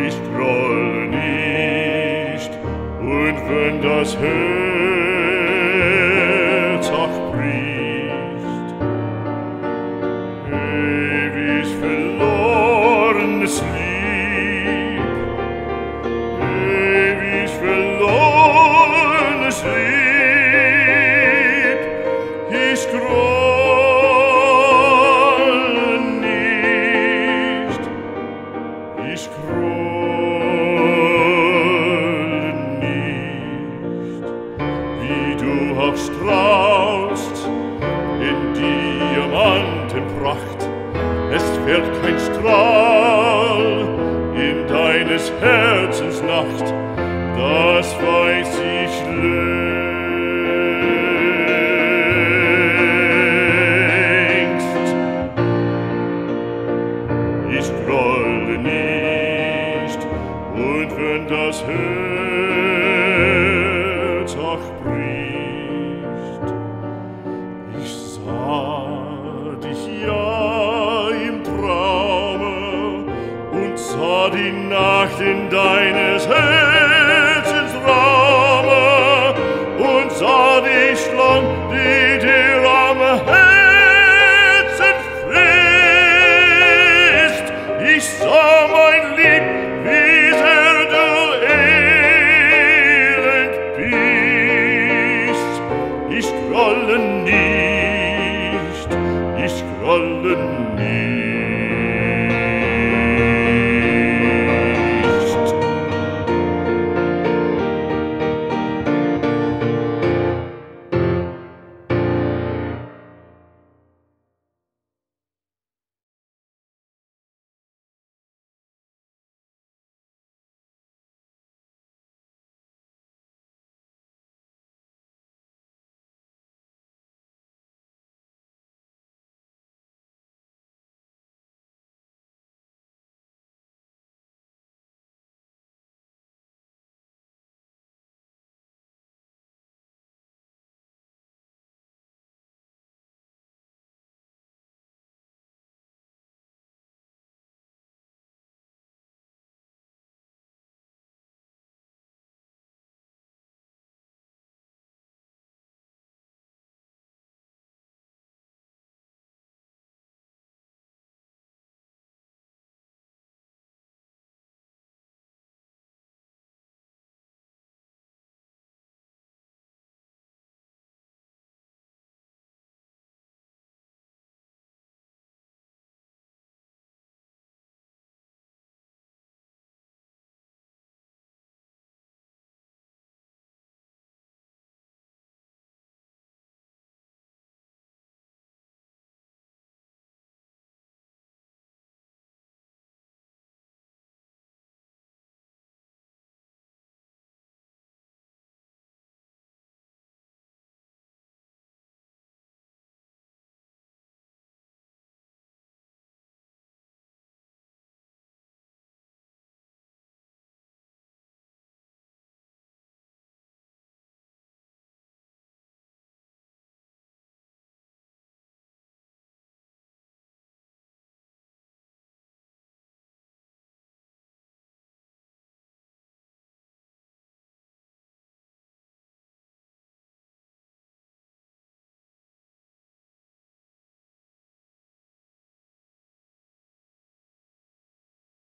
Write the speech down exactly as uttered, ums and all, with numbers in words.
Ich grolle nicht, und wenn das Herz auch bricht, ewig verlorenes Lieb, ewig verlorenes Lieb, ich grolle nicht, ich grolle nicht, wie du auch strahlst in Diamantenpracht, es fällt kein Strahl in deines Herzens Nacht, das weiß ich längst. Ich grolle nicht, und wenn das Herz auch bricht, ich sah dich ja im Traume und sah die Nacht in deines Herz